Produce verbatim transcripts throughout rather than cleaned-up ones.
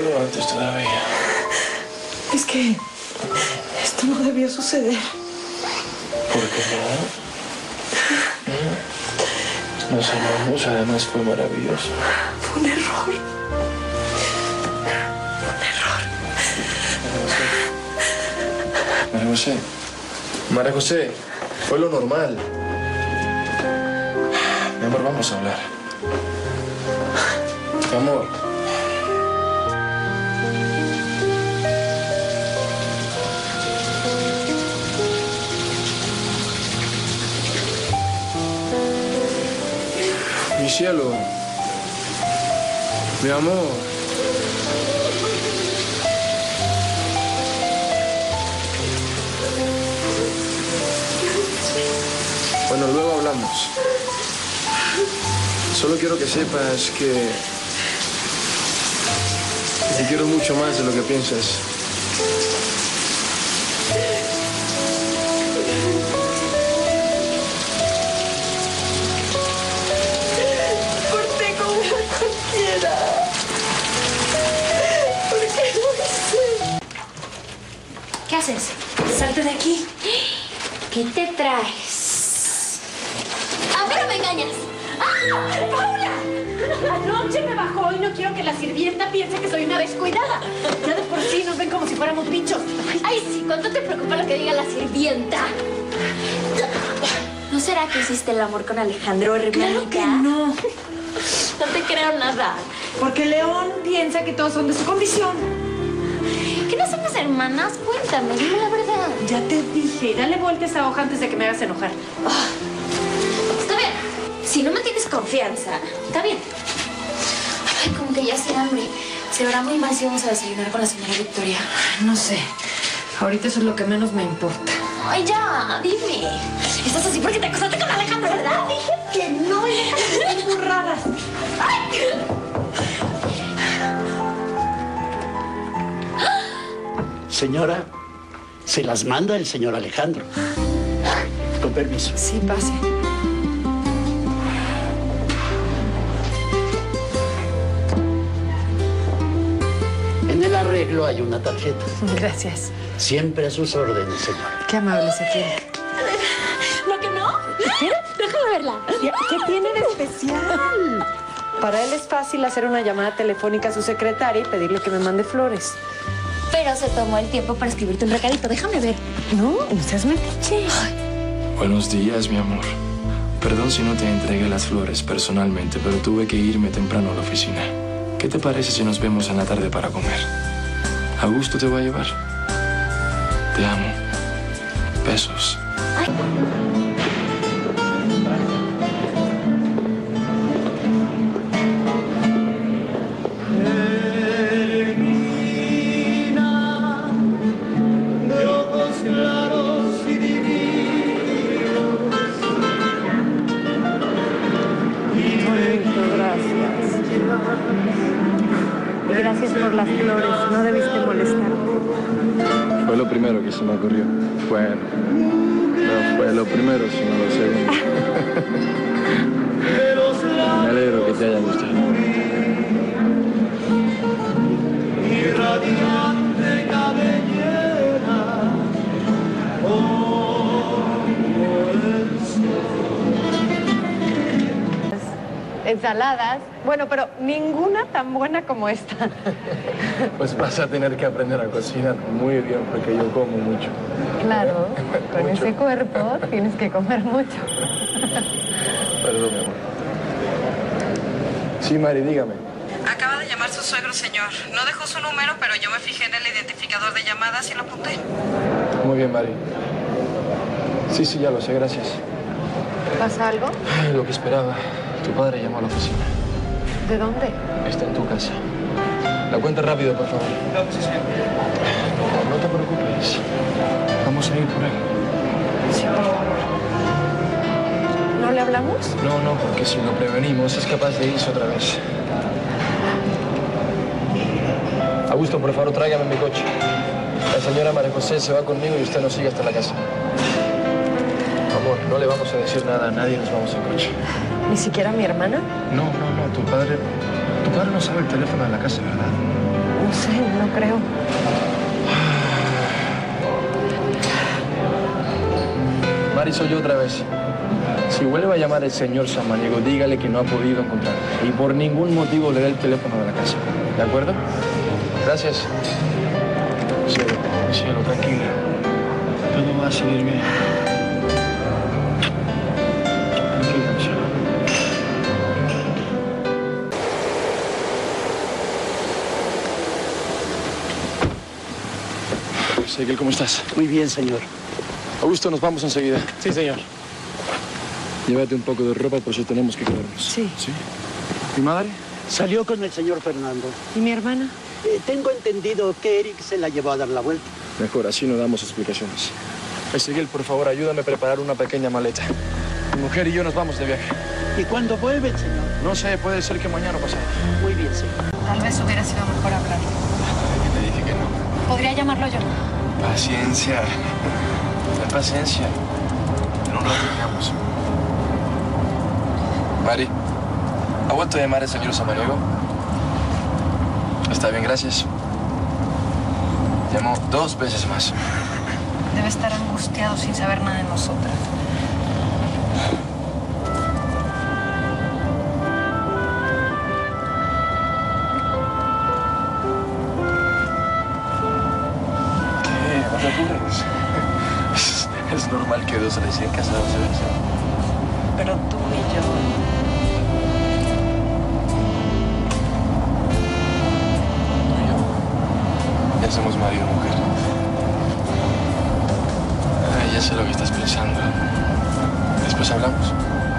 Dímelo antes todavía. Es que esto no debió suceder. ¿Por qué no? Nos amamos, además fue maravilloso. Fue un error. Un error. María José. María José, fue lo normal. Mi amor, vamos a hablar. Mi amor. Mi cielo. Mi amor. Bueno, luego hablamos. Solo quiero que sepas que te quiero mucho más de lo que piensas. Porté como una cualquiera. ¿Por qué lo hice? ¿Qué haces? Salte de aquí. ¿Qué te traes? ¡A mí no me engañas! ¡Ah! ¡Paula! Anoche me bajó y no quiero que la sirvienta piense que soy una descuidada. Ya de por sí nos ven como si fuéramos bichos. Ay, sí, ¿cuánto te preocupa lo que diga la sirvienta? ¿No será que hiciste el amor con Alejandro, hermanita? Claro que no. No te creo nada. Porque León piensa que todos son de su condición. ¿Que no somos hermanas? Cuéntame, dime la verdad. Ya te dije, dale vuelta a esa hoja antes de que me hagas enojar. Oh, está bien. Si no me tienes confianza, está bien. Ay, como que ya sin hambre. Se verá muy mal si vamos a desayunar con la señora Victoria. No sé. Ahorita eso es lo que menos me importa. Ay, ya, dime. Estás así porque te acostaste con Alejandro, ¿verdad? Dije que no, y déjame de decir burradas. Ay. Señora, se las manda el señor Alejandro. Con permiso. Sí, pase. En el arreglo hay una tarjeta. Gracias. Siempre a sus órdenes, señora. Qué amable se quiere. ¿Lo que no? Déjame verla. ¿Qué tiene de especial? Para él es fácil hacer una llamada telefónica a su secretaria y pedirle que me mande flores. Pero se tomó el tiempo para escribirte un recadito. Déjame ver. No, no seas metiche. Buenos días, mi amor. Perdón si no te entregué las flores personalmente, pero tuve que irme temprano a la oficina. ¿Qué te parece si nos vemos en la tarde para comer? ¿A gusto te voy a llevar? Te amo. Besos. Ay. Gracias por las flores. No debiste molestarme. Fue lo primero que se me ocurrió. Bueno, no fue lo primero, sino lo segundo. Me alegro que te hayan gustado. Ensaladas. Bueno, pero ninguna tan buena como esta. Pues vas a tener que aprender a cocinar muy bien porque yo como mucho. Claro, con Mucho. ese cuerpo tienes que comer mucho. Perdón, mi amor. Sí, Mari, dígame. Acaba de llamar su suegro, señor. No dejó su número, pero yo me fijé en el identificador de llamadas y lo apunté. Muy bien, Mari. Sí, sí, ya lo sé, gracias. ¿Pasa algo? Ay, lo que esperaba. Tu padre llamó a la oficina. ¿De dónde? Está en tu casa. La cuenta rápido, por favor. No, no te preocupes. Vamos a ir por él. Sí, por favor. ¿No le hablamos? No, no, porque si lo prevenimos es capaz de irse otra vez. Augusto, por favor, tráigame mi coche. La señora María José se va conmigo y usted nos sigue hasta la casa. Amor, no le vamos a decir nada a nadie, nos vamos en coche. ¿Ni siquiera a mi hermana? No, no, no, tu padre... Tu padre no sabe el teléfono de la casa, ¿verdad? No sé, no creo. Mari, soy yo otra vez. Si vuelve a llamar el señor Samaniego, dígale que no ha podido encontrarme. Y por ningún motivo le dé el teléfono de la casa. ¿De acuerdo? Gracias. Cielo, cielo, tranquila. Todo va a salir bien. Tranquila, cielo. Seguel, ¿cómo estás? Muy bien, señor. Augusto, nos vamos enseguida. Sí, señor. Llévate un poco de ropa por si tenemos que quedarnos. Sí. ¿Sí? ¿Mi madre? Salió con el señor Fernando. ¿Y mi hermana? Eh, tengo entendido que Eric se la llevó a dar la vuelta. Mejor, así no damos explicaciones. Ezequiel, por favor, ayúdame a preparar una pequeña maleta. Mi mujer y yo nos vamos de viaje. ¿Y cuándo vuelven, señor? No sé, puede ser que mañana o pasado. Muy bien, señor. Tal vez hubiera sido mejor hablar. ¿Quién te dije que no? ¿Podría llamarlo yo? Paciencia. Ten paciencia. En un rato llegamos. Mari, ¿ha vuelto a llamar el señor Samaniego? Está bien, gracias. Llamó dos veces más. Debe estar angustiado sin saber nada de nosotras. ¿Qué? No te apures. Es, es normal que dos recién casados se besen. Pero tú y yo... Ya somos marido y mujer. Ay, ya sé lo que estás pensando. Después hablamos.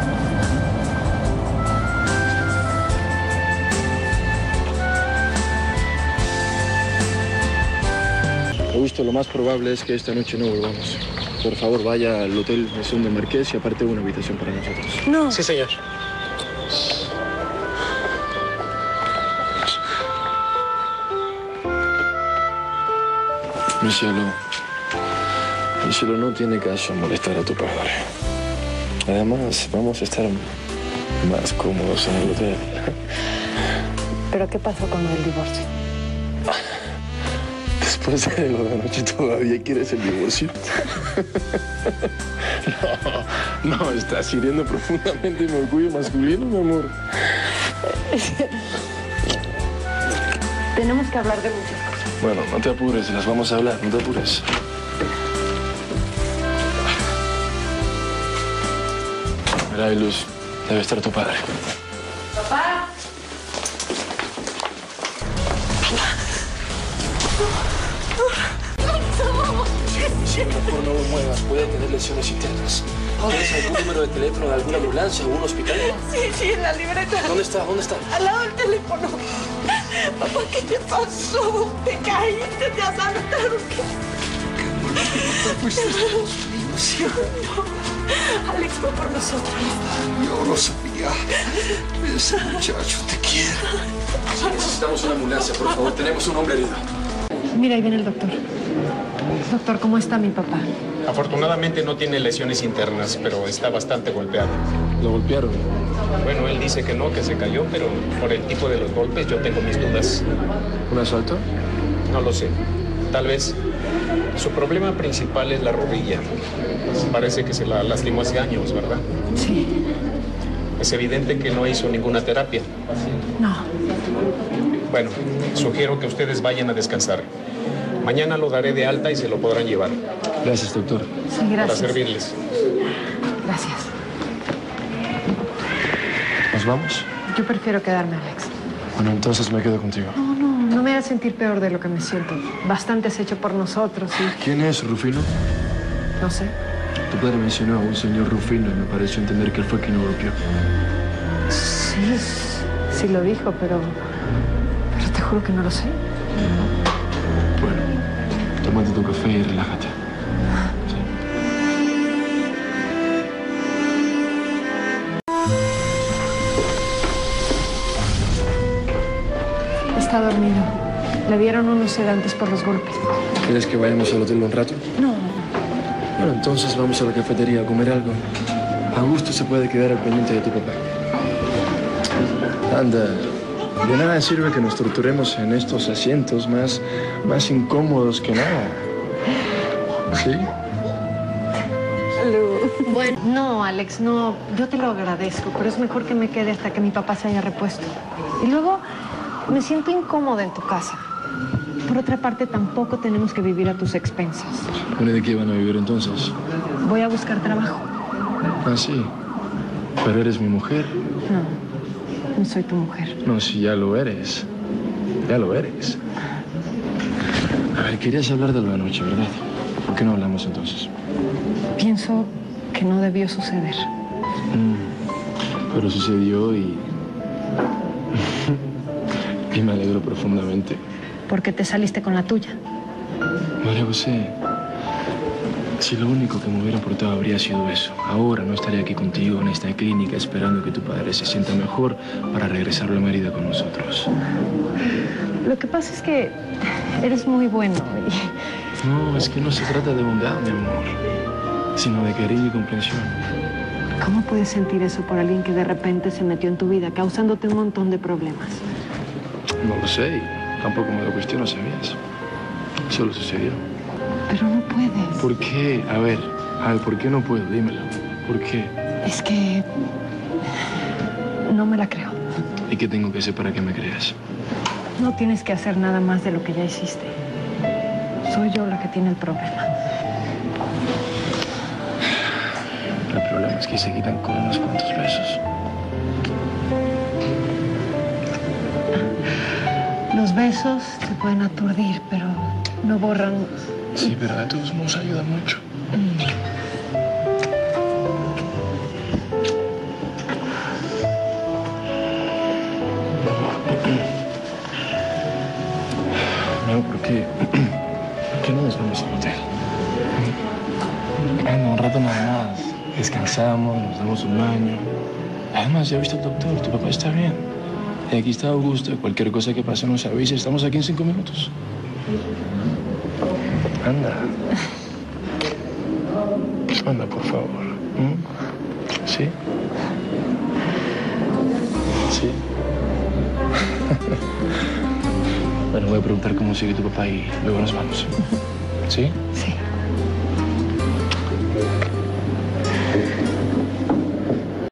Augusto, lo más probable es que esta noche no volvamos. Por favor, vaya al hotel Mesón de Marqués y aparte una habitación para nosotros. No. Sí, señor. Mi cielo, mi cielo, no tiene caso molestar a tu padre. Además, vamos a estar más cómodos en el hotel. ¿Pero qué pasó con el divorcio? Después de lo de anoche todavía quieres el divorcio. No, no, estás hiriendo profundamente mi orgullo masculino, mi amor. Tenemos que hablar de muchas cosas. Bueno, no te apures, las vamos a hablar, no te apures. Mira, hay luz. Debe estar tu padre. ¡Papá! Mejor no lo muevas, puede tener lesiones internas. ¿Tienes algún número de teléfono de alguna ambulancia o algún hospital? Sí, sí, en la libreta. ¿Dónde está? ¿Dónde está? Al lado del teléfono. Papá, ¿qué te pasó? ¿Te caíste? ¿Te asaltaron? ¿Qué? Pues ilusión. Alex fue por nosotros. Yo lo sabía. Ese muchacho te quiere. Sí, necesitamos una ambulancia, por favor. Tenemos un hombre herido. Mira, ahí viene el doctor. Doctor, ¿cómo está mi papá? Afortunadamente no tiene lesiones internas, pero está bastante golpeado. Lo golpearon. Bueno, él dice que no, que se cayó, pero por el tipo de los golpes yo tengo mis dudas. ¿Un asalto? No lo sé. Tal vez. Su problema principal es la rodilla. Parece que se la lastimó hace años, ¿verdad? Sí. Es evidente que no hizo ninguna terapia. No. Bueno, sugiero que ustedes vayan a descansar. Mañana lo daré de alta y se lo podrán llevar. Gracias, doctor. Sí, Para gracias. servirles. Gracias. ¿Nos vamos? Yo prefiero quedarme, Alex. Bueno, entonces me quedo contigo. No, no, no me hagas sentir peor de lo que me siento. Bastante has hecho por nosotros y... ¿Quién es Rufino? No sé. Tu padre mencionó a un señor Rufino y me pareció entender que él fue quien lo golpeó. Sí, sí lo dijo, pero... Pero te juro que no lo sé. Bueno, tómate tu café y relájate. Sí. Está dormido. Le dieron unos sedantes por los golpes. ¿Quieres que vayamos al hotel un rato? No. Bueno, entonces vamos a la cafetería a comer algo. Augusto se puede quedar al pendiente de tu papá. Anda. De nada sirve que nos torturemos en estos asientos más, más incómodos que nada. ¿Sí? Bueno, no, Alex, no. Yo te lo agradezco, pero es mejor que me quede hasta que mi papá se haya repuesto. Y luego me siento incómoda en tu casa. Por otra parte, tampoco tenemos que vivir a tus expensas. Bueno, ¿y de qué van a vivir entonces? Voy a buscar trabajo. Ah, sí. Pero eres mi mujer. No, no soy tu mujer. No, si ya lo eres. Ya lo eres. A ver, querías hablar de lo de anoche, ¿verdad? ¿Por qué no hablamos entonces? Pienso que no debió suceder. Mm, pero sucedió y... y me alegro profundamente. ¿Por qué te saliste con la tuya? María José, si lo único que me hubiera importado habría sido eso, ahora no estaría aquí contigo en esta clínica esperando que tu padre se sienta mejor para regresarlo a Mérida con nosotros. Lo que pasa es que eres muy bueno y... No, es que no se trata de bondad, mi amor, sino de cariño y comprensión. ¿Cómo puedes sentir eso por alguien que de repente se metió en tu vida, causándote un montón de problemas? No lo sé, y tampoco me lo cuestiono, ¿sabías? Solo sucedió. Pero no puedes. ¿Por qué? A ver, a ver, ¿por qué no puedo? Dímelo. ¿Por qué? Es que... no me la creo. ¿Y qué tengo que hacer para que me creas? No tienes que hacer nada más de lo que ya hiciste. Soy yo la que tiene el problema. El problema es que se quitan con unos cuantos besos. Los besos te pueden aturdir, pero no borran... Sí, pero de todos modos ayuda mucho. No, ¿por qué? ¿Por qué no nos vamos al hotel? Bueno, un rato nada más. Descansamos, nos damos un baño. Además, ya viste al doctor, tu papá está bien. Y aquí está Augusto. Cualquier cosa que pase nos avise. Estamos aquí en cinco minutos. Anda. Anda, por favor. ¿Mm? ¿Sí? ¿Sí? Bueno, voy a preguntar cómo sigue tu papá y luego nos vamos. ¿Sí? Sí.